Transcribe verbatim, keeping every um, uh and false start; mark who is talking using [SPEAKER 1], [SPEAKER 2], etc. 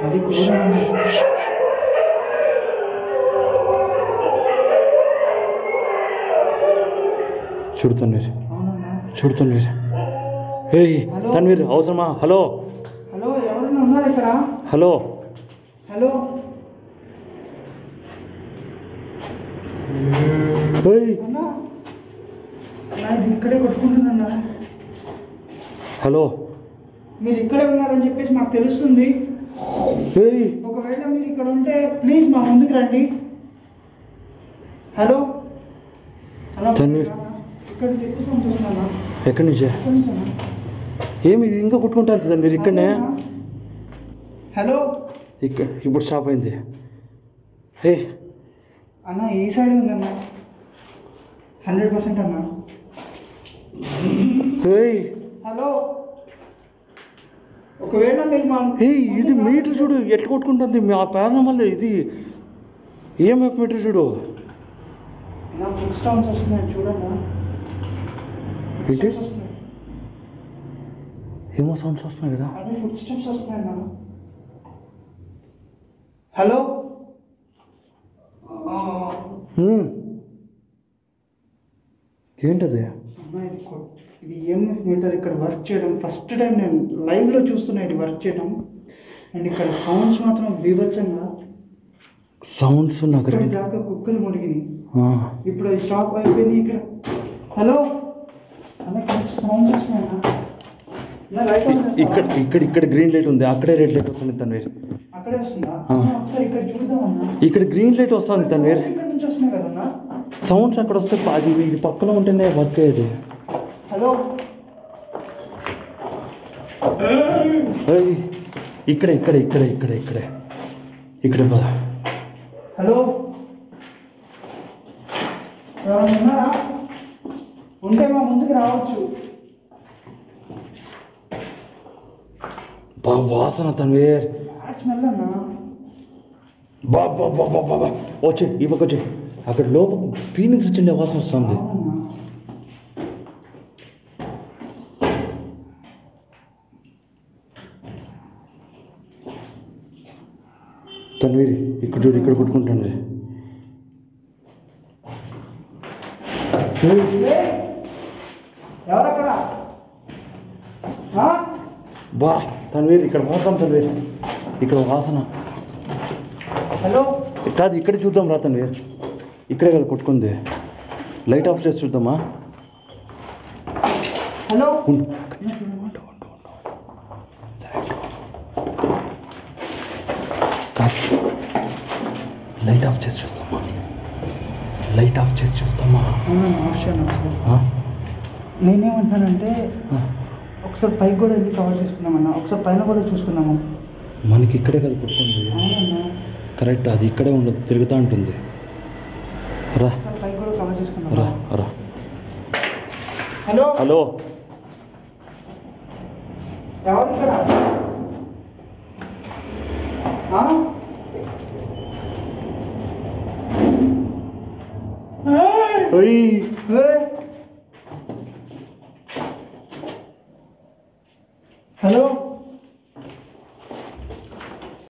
[SPEAKER 1] అది ఘోరం.
[SPEAKER 2] చూడు తన్వీర్,
[SPEAKER 1] అవునన్నా.
[SPEAKER 2] చూడు తన్వీర్. హే తన్వీర్, అవసరమా? హలో
[SPEAKER 1] హలో, ఎవరైనా ఉన్నారు ఇక్కడ?
[SPEAKER 2] Hello
[SPEAKER 1] hello. అన్నా, అన్నా ఇది ఇక్కడే కొట్టుకుంటుందన్నా.
[SPEAKER 2] హలో,
[SPEAKER 1] మీరు ఇక్కడే ఉన్నారని చెప్పేసి మాకు తెలుస్తుంది. ఒకవేళ మీరు ఇక్కడ ఉంటే ప్లీజ్ మా ముందుకు రండి. హలో
[SPEAKER 2] తన్వీర్,
[SPEAKER 1] ఇక్కడ చెప్పేసి చూస్తున్నా.
[SPEAKER 2] ఎక్కడి నుంచే? ఏమి ఇది ఇంకా కొట్టుకుంటారు తన్వీర్ ఇక్కడనే?
[SPEAKER 1] హలో,
[SPEAKER 2] ఇక్కడ ఇప్పుడు స్టాప్ అయింది. హే
[SPEAKER 1] అన్న ఈ సైడ్ ఉందన్న, హండ్రెడ్ పర్సెంట్ అన్న. హలో, ఒకవేళ మీరు మా
[SPEAKER 2] ఇది మీటర్ చూడు ఎట్లా కొట్టుకుంటుంది ఆ పారానార్మల్. ఇది ఈఎంఎఫ్ మీటర్ చూడు.
[SPEAKER 1] నా ఫుడ్ స్టాప్స్ వస్తున్నాయి చూడన్నా.
[SPEAKER 2] ఏంటి ఏమో సౌండ్స్ వస్తున్నాయి కదా?
[SPEAKER 1] అదే ఫుడ్ స్టెప్స్ వస్తున్నాయి అన్న. హలో,
[SPEAKER 2] ఏంటది?
[SPEAKER 1] ఇది ఈఎంఎఫ్ మీటర్ ఇక్కడ వర్క్ చేయడం ఫస్ట్ టైం నేను లైవ్లో చూస్తున్నా ఇది వర్క్ చేయడం. అండ్ ఇక్కడ సౌండ్స్ మాత్రం బీభత్సంగా
[SPEAKER 2] సౌండ్స్ నాకు
[SPEAKER 1] దాకా కుక్కలు మురిగినాయి. ఇప్పుడు అది స్టాప్ అయిపోయింది ఇక్కడ. హలో అన్న, సౌండ్స్ వస్తున్నాయన్నా.
[SPEAKER 2] ఇక్కడ ఇక్కడ ఇక్కడ గ్రీన్ లైట్ ఉంది, అక్కడే రెడ్ లైట్ వస్తుంది తన్వీర్.
[SPEAKER 1] అక్కడే వస్తుందా? ఒకసారి ఇక్కడ చూద్దామన్నా.
[SPEAKER 2] ఇక్కడ గ్రీన్ లైట్ వస్తుంది తన్వీర్.
[SPEAKER 1] ఇక్కడ నుంచి వస్తున్నాయి కదన్నా
[SPEAKER 2] సౌండ్స్. అక్కడ వస్తే అది ఇది పక్కన ఉంటేనే వర్క్ అయ్యేది.
[SPEAKER 1] హలో,
[SPEAKER 2] ఇక్కడ ఇక్కడ ఇక్కడ ఇక్కడ ఇక్కడే ఇక్కడ పద.
[SPEAKER 1] హలో, ఎవరైనా ఉన్నారా? ఉంటే మా ముందుకు రావచ్చు.
[SPEAKER 2] బా వాసన తన్వీర్.
[SPEAKER 1] బ్యాడ్ స్మెల్ అన్నా.
[SPEAKER 2] బా బా బా బా బాబా వచ్చే ఈ పక్క వచ్చే. అక్కడ లోపల ఫీనిక్స్ వచ్చిండే వాసన వస్తుంది. తన్వీర్ ఇక్కడ చూడు, ఇక్కడ కొట్టుకుంటాను.
[SPEAKER 1] ఎవరక్కడ?
[SPEAKER 2] బా తన్వీర్ ఇక్కడ వాసన. తన్వీర్ ఇక్కడ వాసన.
[SPEAKER 1] హలో,
[SPEAKER 2] కాదు ఇక్కడ చూద్దాం రా తన్వీర్. ఇక్కడే కదా కొట్టుకుంది. లైట్ ఆఫ్ చేసి చూద్దామా?
[SPEAKER 1] హలో,
[SPEAKER 2] లైట్ ఆఫ్ చేసి చూస్తామా? లైట్ ఆఫ్ చేసి చూస్తామా?
[SPEAKER 1] నేనేమంటానంటే ఒకసారి పైకి కూడా వెళ్ళి కవర్ చేసుకుందామన్నా. ఒకసారి పైన కూడా చూసుకుందాము.
[SPEAKER 2] మనకి ఇక్కడే కదా కొట్టుకుంది. కరెక్ట్, అది ఇక్కడే ఉండదు, తిరుగుతూ ఉంటుంది. రా
[SPEAKER 1] పైకి కూడా కవర్ చేసుకుందాం.
[SPEAKER 2] రా రా.
[SPEAKER 1] హలో
[SPEAKER 2] హలో,
[SPEAKER 1] ఎవరు ఇక్కడ? హలో,